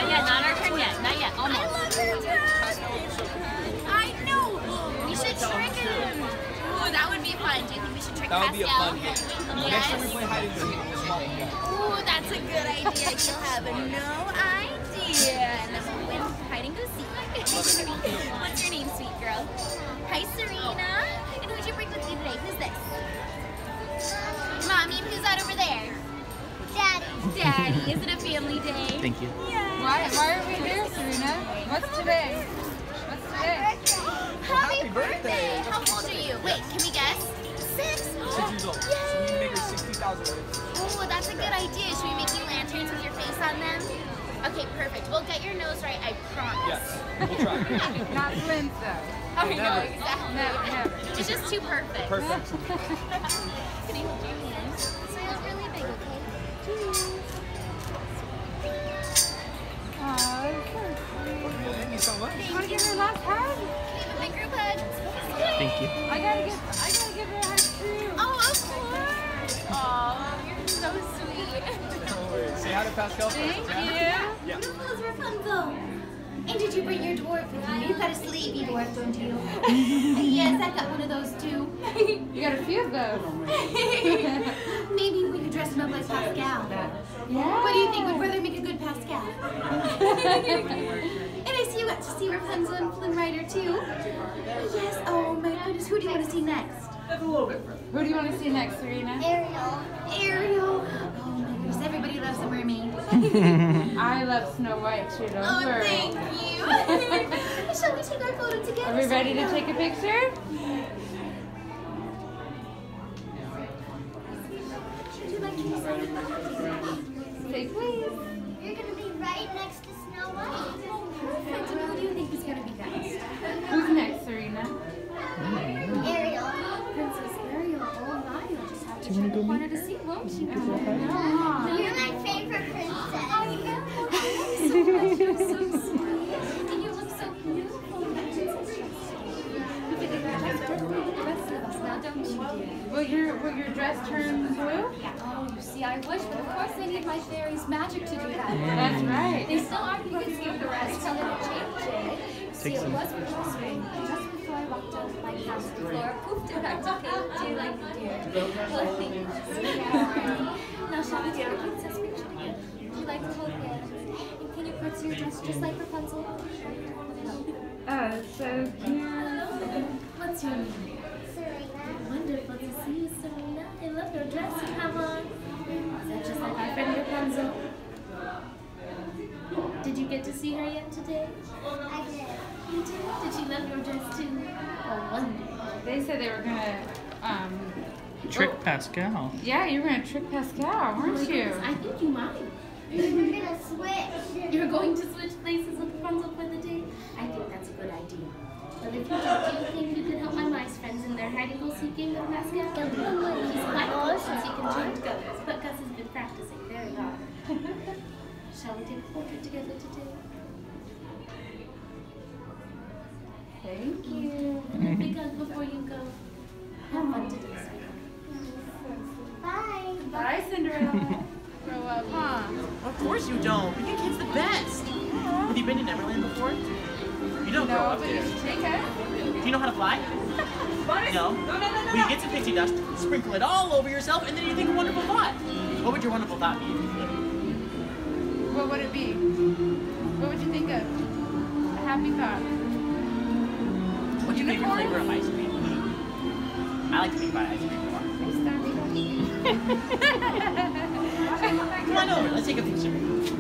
yet, not our turn yet. Not yet, almost. I love her dress. I know. We should trick him. Ooh, that would be fun. Do you think we should trick Pascal? That would be a fun game. Next time we play hide and seek, we'll swap them. Ooh, that's a good idea. You'll have no idea. And then we'll win hide and go seek. What's your name, sweet girl? Hi, Serena. And who'd you bring with you today? Who's this? Mommy, and who's that over there? Daddy. Daddy. Is it a family day? Thank you. Yes. Why are we here, Serena? What's today? What's today? Happy birthday. How old are you? Wait, can we guess? 6? 6 years old. So we need to make her 60,000 words. Oh, that's a good idea. Should we make you lanterns with your face on them? Okay, perfect. We'll get your nose right, I promise. Yes, we'll try. Not twins, though. Oh, no, Never. exactly. Never. It's just too perfect. Perfect. Can you hold your hands? Smile's really big, okay? Aw, Thank you so much. you want to give her a last hug? Can you have a big group hug? Thank you. I gotta give her a hug too. Oh, of course. Oh, you're so sweet. No worries. Say hi to Pascal first. Thank okay? you. Yeah. Beautiful as Rapunzel. And did you bring your dwarf with you? You've got a sleepy dwarf, don't you? Yes, I've got one of those too. You got a few of those. Maybe we could dress him up like Pascal. Yeah. What do you think? Would brother make a good Pascal? And I see you got to see Rapunzel and Flynn Rider too. Yes. Oh my goodness. Who do you want to see next? Who do you want to see next, Serena? Ariel. Ariel. Oh my goodness. Everybody loves a mermaid. I love Snow White too, don't Oh, worry. thank you. Shall we take our photo together? Are we ready to take a picture? Would you like to sign? Say please. You're going to be right next to Snow White. Perfect. And who do you think is going to be next? Who's next, Serena? Ariel. Princess Ariel. Oh my, you'll just have to check the corner to see, won't you? You're my favorite princess. I am. So much. You're so sweet. And you look so beautiful. You think you're just perfect with the rest of us now, don't you, dear? Will your dress turn blue? Oh, you see, I wish, but of course I need my fairies' magic to do that. That's right. They still are. You can skip the rest. Tell them to change it. See, it was before spring. Just before I walked out of my house, the floor poofed and back to pink, dear like a deer. Well, thank you. Now, shall we take a princess picture together? Would you like to hold hands? And can you curtsy your dress just like Rapunzel? Oh, it's so cute. What's your name? Serena. Wonderful to see you, Serena. I love your dress you have on. Is that just like my friend Rapunzel? Did you get to see her yet today? I did. You did? Did she love your dress too? Oh, wonderful. They said they were gonna, Trick Pascal. yeah, you were gonna trick Pascal, weren't you? I think you might. We're gonna switch. You're going to switch places with Rapunzel for the day? I think that's a good idea. But if you do you think you could help my mice friends in their hide and go seek game with Pascal? He's quite close since he can change colors, but Gus has been practicing very hard. Shall we take a portrait together today? Thank you. And big hug before you go. Have fun today, sweetheart. Bye. Bye, Cinderella. Grow up, huh? Of course you don't. Being a kid's the best. Have you been to Neverland before? You don't grow No, up but there. you should take it. Do you know how to fly? No? Well, you get some pixie dust, sprinkle it all over yourself, and then you think a wonderful thought. What would your wonderful thought be? What would it be? What would you think of? A happy thought. What's your favorite flavor of ice cream? I like to think about ice cream more. Come on over, let's take a picture.